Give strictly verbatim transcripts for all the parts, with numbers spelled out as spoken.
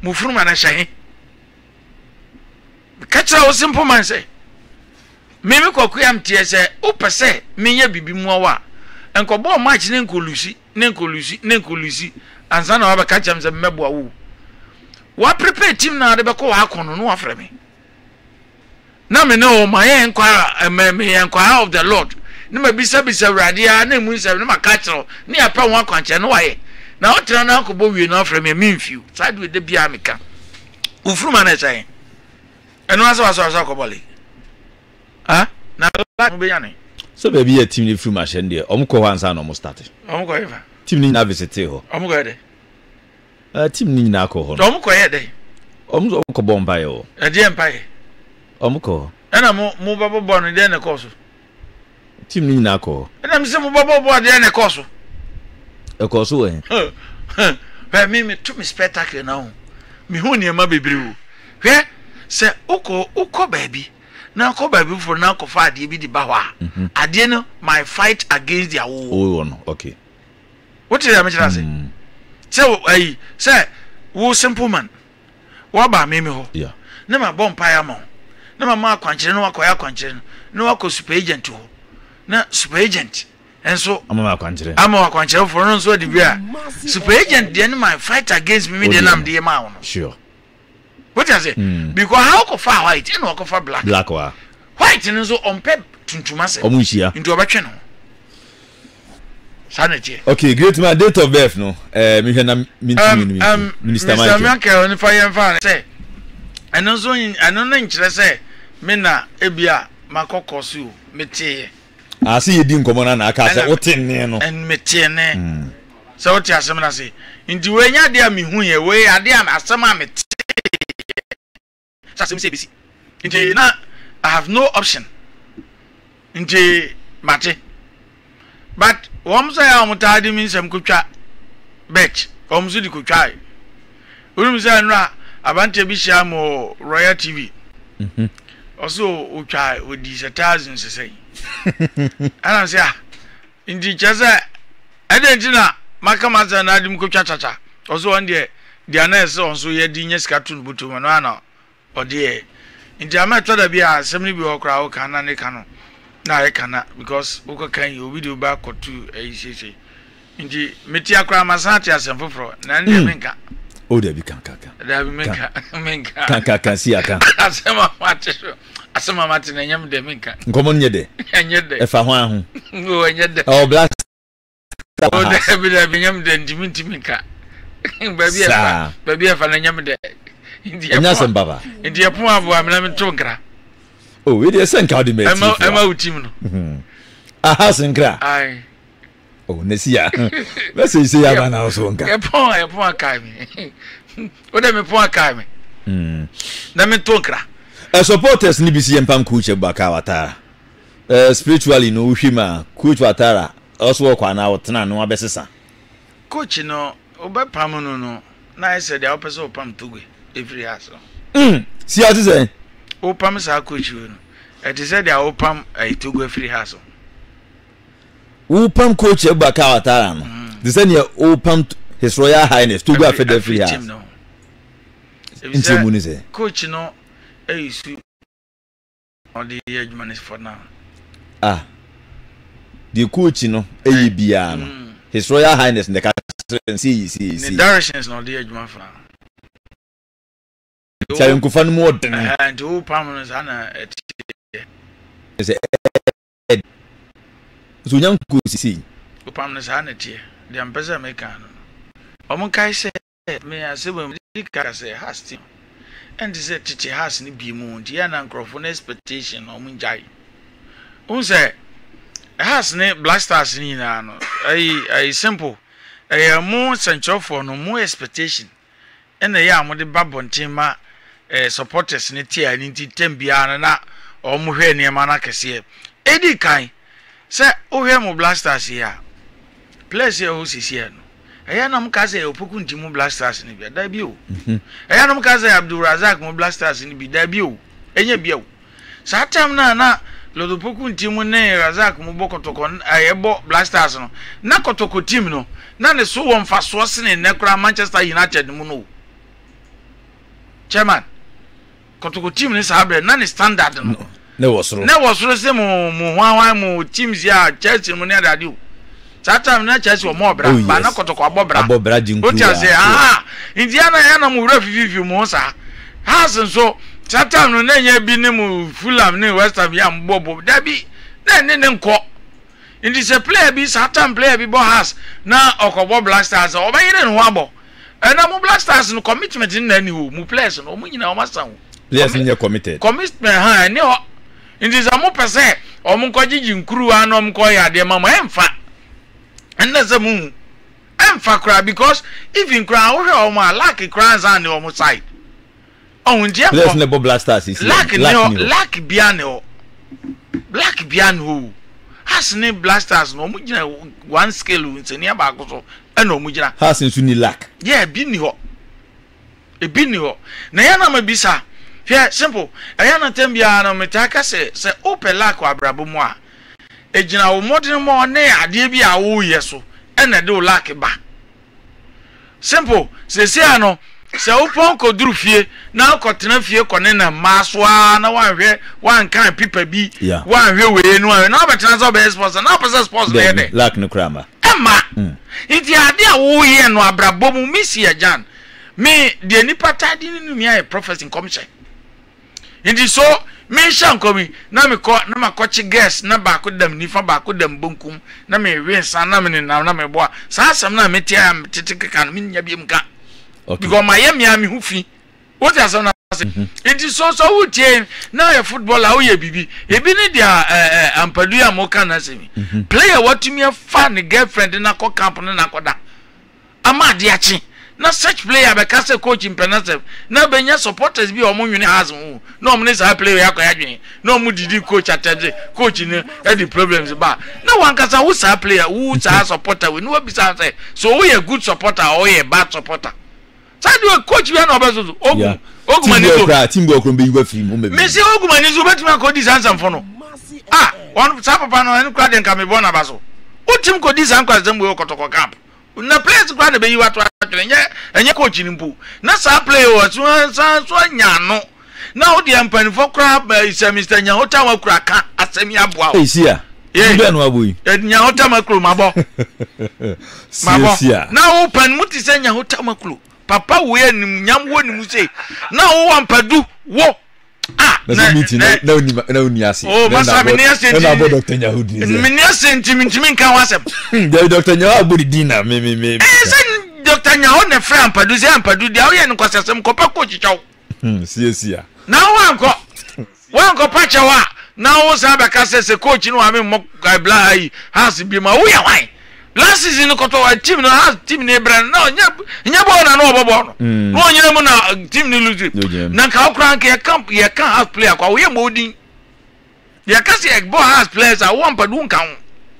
Mufuruma na shahin. Kacha o simple man say. Mimi kwaku yam tie say upese menye bibi mu wa. Enko bo match ne nkolusi, ne nkolusi, ne nkolusi. Ansa na wa ba kacha mse mebo awu. Wa prepare team na de be ko wa kono no afre me. Na me no my enquire me me enquire of the Lord. Na ma bisa bisa radia na mu nse na ma kacha na ya pa won kwanche no wa ye. Na o tira na ko bo wi no afre me memfiu. Side we de bia meka. Ufuruma na say. Eno aso aso aso ko bole. Ah? Na ba mo be yane. So baby a team ni free machine there. Omko ho ansa na omo start. Omko eva. Team ni na visit ho. Omko ede. Uh, team ni na ko ho. Omko ede. Omko omko bomba yo. E die mpa. Omko. Ena mo mo babo bo no de na course. Team ni na ko. Ena mi se mo babo bo de na course. E course we. Ba mi me to me spectacle na ho. Mi hu ni ma bebiri wo. Hwe se uko uko baby. Na ko baby for na ko fa ade bi di ba ho a. Ade no my fight against their wo. Oh no, okay. What did I mention say? So ai say wo simple man. Wa ba me me ho. Yeah. Na ma bomb pa ya mo. Na ma ma kwankire no akoya kwankire no akọ super agent ho. Na super agent enso ama kwankire. Ama kwankire for no so di bia. Super agent dey my fight against me me dey nam dey ma wo no. Sure. What you say? Mm. Because how go far white and how go far black. Black wa. White and so on pep tuntuma se. Omu hia. Into obetwe no. Sanity. Okay, great man, date of birth no. Eh me hwe na minti um, Minister Mister Michael on fire fan say. Eno so eno na nkyere say me na ebia makokosu mete. Ah see you din komo na na aka say wotenne no. En mete ne. So what you asem na say. Nti we nya de am hu ye we ade am asem am mete. Sasem say bisi. Nti na I have no option. Nti mate. But wom say am taade min sem kutwa bet. Wom so di kutwa. Urum say nra abante bi sha mo Royal T V. Mhm. Also utwa odi thousands say. Ana say ah. Nti chese ede na maka maza na adim kutwa chacha. Also on there dia na ese on so ye di nya sika tun butu no ana ode. Nti ama toda bi a semni bi okra o kana ne kanu. Na I cannot because Uka can you video back or two a C C. Indeed, Metia Kramasati as a fufro, Nandi. Oh, there be canca. There be menka, menka, canca can see a can. As some Martin and Yam de Minka. Come on, yet, and yet, if I want, go and yet, oh, black. Oh, there be the Yam de Diminti Minka. Baby, baby, if I am there. India, Baba. India, poor woman, Tongra. Oh, it is sent out the man. I'm out, Tim. A house and cry. Aye. Oh, Nessia. Let's say, see, I now so. A poor, a poor Kaimi. What am I poor Kaimi? Hm. Namen Tonkra. A supporters Nibisi and Pam Kucha Bakawata. Uh, spiritually, no Shima, Kuch Ouattara, also walk one hour, Tana, no Abessasa. Coach, no, Oba Pamono, no. Nice, the opposite of Pam Tugi, every hassle. Hm. See how to say? Opam sa coach you. It is said they are opam a to go free hassle. Opam coach Bakawata. The same year opam His Royal Highness to go for the free hassle. Coach no a suit on the edge man is for now. Ah, the coach no a biano. His Royal Highness in the castle see see see. The directions not the edge man for now. Tell you find more than and two permanents ana is a so young could see permanents ana tie the ambassador American omo kai say me ase we ka say has and say tete has ni bi mu dia na nkrofo na expectation omo njai un say has ne blasters ni na no ai ai simple ai mo central for no mo expectation and ya mo de babontin ma eh supporters ne tia ni ti tembia na o mo hwe ne ma na kese edi kan se o hwe mo blasters ya place ya o sisi no eya na mo ka se opoku nti mo blasters ne bia da bi o eya na mo ka se Abdulrazak mo blasters ne bi da bi o enya bia o sa tam na na lodopoku nti mo ne Razak mo bokotoko ayebo blasters no na kotoko team no na ne so won fa so se ne nekura Manchester United mo no chairman kotoko team ni sabre na ni standard no ne wosoro ne wosoro se mo mo hwan mo teams ya Chelsea mo ne adade o tata na Chelsea o mo bra ba na kotoko abobra abobra jinku o ti ase ah Indiana ya na mo wura fififi mo sa hasen so tata no na nya bi ne mo Fulham ne West Ham ya mbobo da bi na ne ne nko indi se player bi Satan player bi bo has na okobo Black Stars o ba yire no abo na mo Black Stars no commitment na ni ho mo players no mo nyina o masa ho players ni committed commitment ha ni ho indi za mo pese o mo ko gigi nkuru ano mo ko ya de mama emfa enna za mu emfa kra because even kra wo hwe o ma lack kra za ni o mo side on dia ko players ne bo Black Stars is lack ni o lack bia ni o black bia ni ho has ni Black Stars no mo gina one scale nseni aba ko so e no mo gina has nsu ni lack yeah bi ni ho e bi ni ho na ya na mabisa hwe simple e ya na tambia na metaka se se open lack wa brabo mu a e gina wo modern mo ne ade bi a wo yeso e na de o lack ba simple se se ano se upon ko duru fie na ko tena fie ko ne na masoa na wan hwe wan kan pipa bi wan hwe we nu na obetena so be sponsor na pesa sponsor na de lack no krama ema iti ade a wo ye no abrabo mu misi Gyan me de nipa tadi ni mi aye prophecy commission indi so me shan komi na me ko na makochi guest na ba ko dam nifa ba ko dam bonkum na me we san na me na na me boa sa asam na me tia tete kan me nya biem ka okay because my yam yam hu fi what you say it is so so who tie na ya footballer how ye bibi e bi ni dia Ampadu ya mo kan na semi player what me fan girlfriend na ko camp na koda ama dia chi na such player be ka say coach impenative na benya supporters bi o mo nwene has hu na o mo ne sa player yakọ ya dwen na o mo didi coach atede coach ni e di problems ba na wan kasa who sa player who sa supporter we no be say so we a good supporter or we a bad supporter. Sadu coach bi na obezo ogu ogu manizo pra team go kron be yiwa free mo me me say ogu manizo betimi akodi sansam fo no ah one sa papa no en kwa den ka me bona baso o team ko di san kwa zembo yo kotoko camp na place kwa na be yiwa to atwere nye enye coach ni mpu na sa play o so so nya no na o di ampani fo kra isa Mister nya hota wa kra ka asemi aboa o Seer yeah be no aboyi nya hota makro mabo mabo na o pan muti se nya hota makro papa we nim nyam wo nim say na wo Ampadu wo ah na meeting na oni na oni ase oh masa me ne ase na bo Doctor Nyahudi me ne ase ntimi ntimi kan wasem dey Doctor Nyahudi dina me me me eh say Doctor Nyahudi na fra Ampadu say Ampadu dia wo ye no kwasasem ko pa ko chichaw hmm Seer na wo anko wo anko pa chawa na wo sa ba ka say coach no ame mo bla yi has bi ma wo ya wan last season ko to team no has team ne brand no nya nya bo na no obobo no no nya mu na team ni lose na ka okran ke camp ye kan has player kwa we modin ye ka se egbo has players a one Ampadu nkan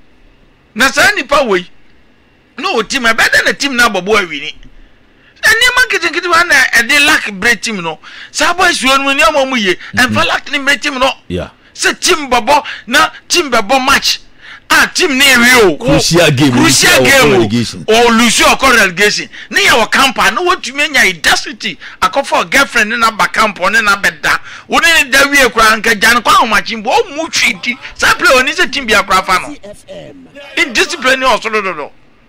na sa ni pa we no team e better na team na bobo awini eni marketing kiti wa na e de lack break team no sa boy suo no ni amomu ye en fa lack ni break team no yeah se team bobo na team bobo match ah team ne rio crucial game crucial game or lose your relegation na ya wa campa na what you mean audacity akofo girlfriend na ba campo na na beda woni ne da wie kura nka Gyan kwa ho machimbo o mu twiti sa play oni se team bia kura fa no in discipline o so do do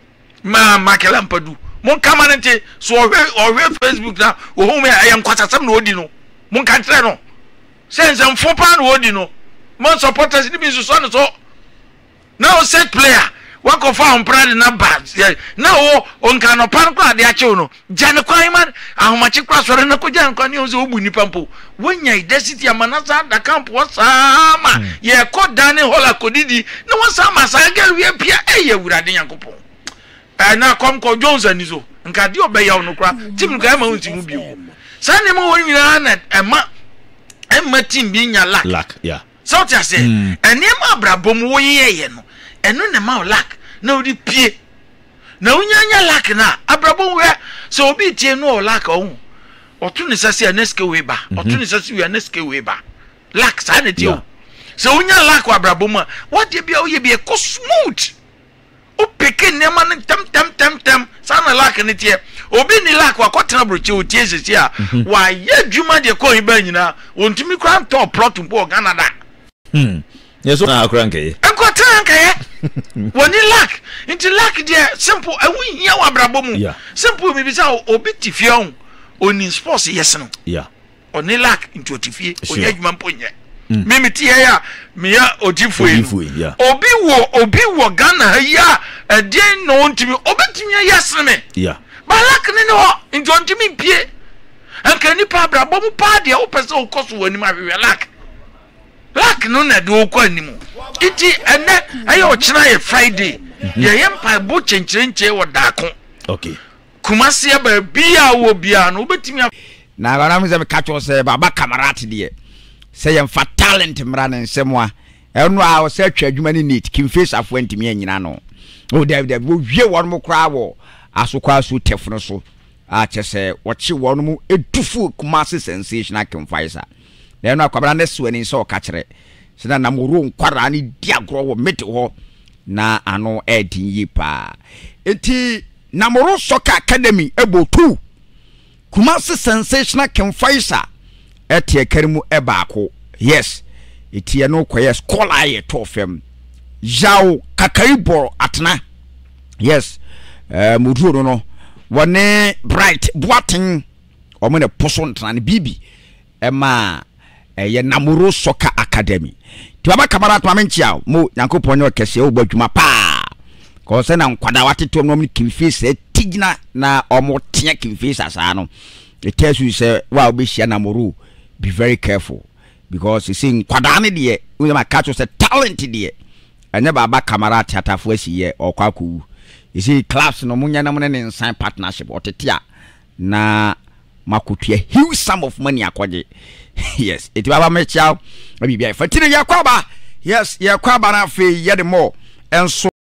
ma makela Ampadu mon kamanente so o we Facebook na o hu me ayam kwatasam na odi no mon kan tre no sense mfo pa na odi no mon supporters ni bi so no so now set player what go for proud na bad now on kan no pan kwa de ache no Gyan kwan man ahomache kwa sore na ko Gyan kwan yo zo obu ni pampo wonya identity amanasa da camp wasama ye ko dane hola kodidi na wasama sa girl we pia eh ya wurade Nyankopon eh na kom ko Jones anizo nka de obeya no kra team nka ma unti mu bio sa ne mo woni na na ema ema team bi nya lack lack yeah so tia say enema abrabom wo yeye no eno ne ma lack na odi pie na unyanya lack na abrabom we so obi tie no lack o otu ne sase aneske we ba otu ne sase we aneske we ba lack sa ne tie o so unya lack abrabom what dey bia o ye bia ko smooth o peke ne ma tem tem tem tem sa na lack ne tie obi ni lack wa kwatena broche otie sisi a wa ye dwuma de ko hiba nyina ontumi kra nto plot mpo Canada hmm yeso na akra nke enkwatena nke woni lack inti lack de simple awu hia wa brabo mu simple mi bisa obi tifion oni sports yes no yeah oni lack inti otifie onya dwuma mpo nye mimi tie ya me ya otifo enu obi wo obi wo Ghana ya eden no ntimi obetimi yes me yeah balak ne no inti ontimi pie anka nipa brabo mu pa de o pese o koso wani ma hwe lak lak no na de o ko animu iti ene ayo china ye Friday ye ye mpa bo chenchirenche wo daako okay kumasi ya ba bia wo bia no obetimi na bana mu se me kacho se baba kamarate de se ye mfa talent mra ne nsemwa enu a o se atwa adwuma ni neat kimface afo antimi anyina no o David wo wie won mo kra wo asokwa so tefno so a chese wochi won mu edufu kumasi sensational kimface na enu akwabra ne so ani so ka kire se na namuru nkwara ni diagro wo mete ho na ano edin yi pa enti namuru soccer academy ebotu kumasi sensational kimface etie karimu ebaako yes etie no koye scholar ye to fam jaw kakaibor atna yes eh muduro no wone bright boating o me ne poso ntana ne bibi ema ye namuru soccer academy ti baba kamara to amenchia mo yankopon nyo kese o badwuma pa ko se na nkwada watetom no kimfees tigina na omo tia kimfees asa no etesu se wa obehia namuru be very careful because you see kwadane de we ma catch us talent de anya baba kamara tiatafo asiye okwaku you see clubs no munya na mun ne nsan partnership otetia na makutua huge sum of money akwaje yes eti baba mechao bibia fatire yakwaba yes yakwaba na fe ye de mo enso